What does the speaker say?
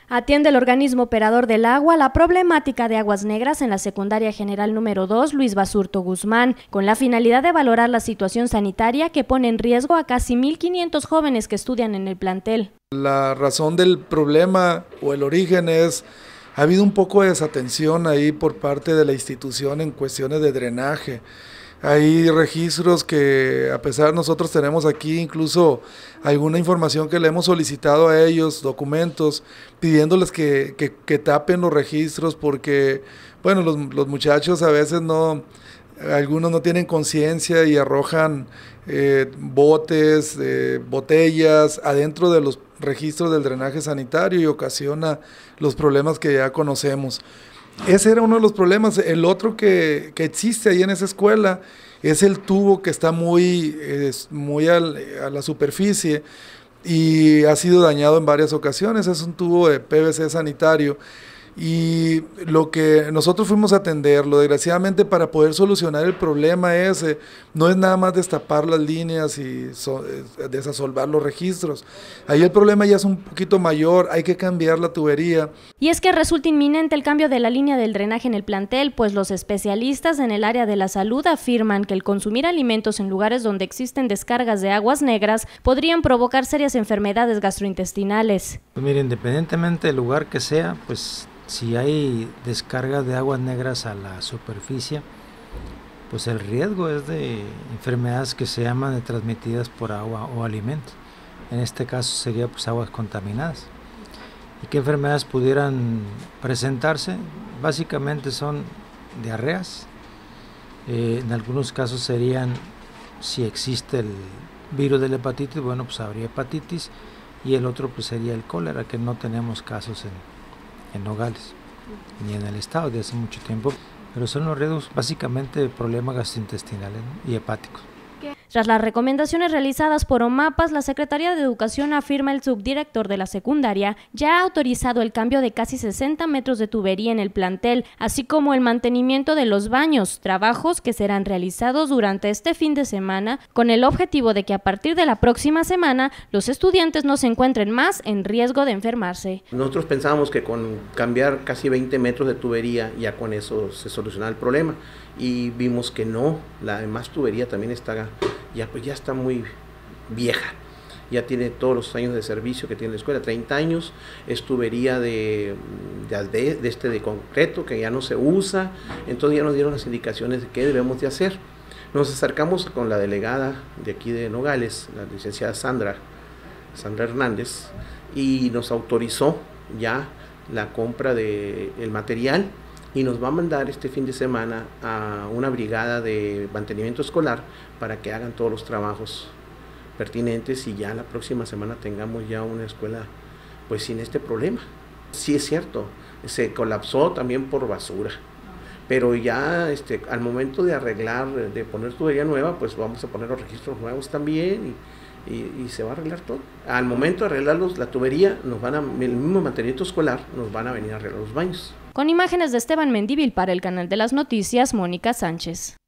Atiende el organismo operador del agua la problemática de aguas negras en la Secundaria General número 2 Luis Basurto Guzmán, con la finalidad de valorar la situación sanitaria que pone en riesgo a casi 1,500 jóvenes que estudian en el plantel. La razón del problema o el origen es, ha habido un poco de desatención ahí por parte de la institución en cuestiones de drenaje. Hay registros que, a pesar de nosotros tenemos aquí incluso alguna información que le hemos solicitado a ellos, documentos, pidiéndoles que tapen los registros porque, bueno, los muchachos a veces algunos no tienen conciencia y arrojan botes, botellas adentro de los registros del drenaje sanitario y ocasiona los problemas que ya conocemos. Ese era uno de los problemas. El otro que existe ahí en esa escuela es el tubo que está muy a la superficie y ha sido dañado en varias ocasiones. Es un tubo de PVC sanitario y lo que nosotros fuimos a atenderlo, desgraciadamente, para poder solucionar el problema ese, no es nada más destapar las líneas y desasolvar los registros. Ahí el problema ya es un poquito mayor, hay que cambiar la tubería. Y es que resulta inminente el cambio de la línea del drenaje en el plantel, pues los especialistas en el área de la salud afirman que el consumir alimentos en lugares donde existen descargas de aguas negras podrían provocar serias enfermedades gastrointestinales. Pues mire, independientemente del lugar que sea, pues si hay descarga de aguas negras a la superficie, pues el riesgo es de enfermedades que se llaman transmitidas por agua o alimentos. En este caso sería pues aguas contaminadas. ¿Y qué enfermedades pudieran presentarse? Básicamente son diarreas. En algunos casos serían, si existe el virus de la hepatitis, bueno, pues habría hepatitis, y el otro pues sería el cólera, que no tenemos casos en Nogales, ni en el estado de hace mucho tiempo, pero son los riesgos básicamente de problemas gastrointestinales, ¿no?, y hepáticos. Tras las recomendaciones realizadas por OMAPAS, la Secretaría de Educación, afirma el subdirector de la secundaria, ya ha autorizado el cambio de casi 60 metros de tubería en el plantel, así como el mantenimiento de los baños, trabajos que serán realizados durante este fin de semana, con el objetivo de que a partir de la próxima semana los estudiantes no se encuentren más en riesgo de enfermarse. Nosotros pensábamos que con cambiar casi 20 metros de tubería ya con eso se solucionaba el problema y vimos que no, la demás tubería también ya está muy vieja, ya tiene todos los años de servicio que tiene la escuela, 30 años, es tubería de concreto que ya no se usa, entonces ya nos dieron las indicaciones de qué debemos de hacer. Nos acercamos con la delegada de aquí de Nogales, la licenciada Sandra Hernández, y nos autorizó ya la compra del material y nos va a mandar este fin de semana a una brigada de mantenimiento escolar para que hagan todos los trabajos pertinentes y ya la próxima semana tengamos ya una escuela pues sin este problema. Sí es cierto, se colapsó también por basura, pero ya al momento de arreglar, de poner tubería nueva, pues vamos a poner los registros nuevos también y se va a arreglar todo. Al momento de arreglarlos, la tubería, el mismo mantenimiento escolar, nos van a venir a arreglar los baños. Con imágenes de Esteban Mendívil para el Canal de las Noticias, Mónica Sánchez.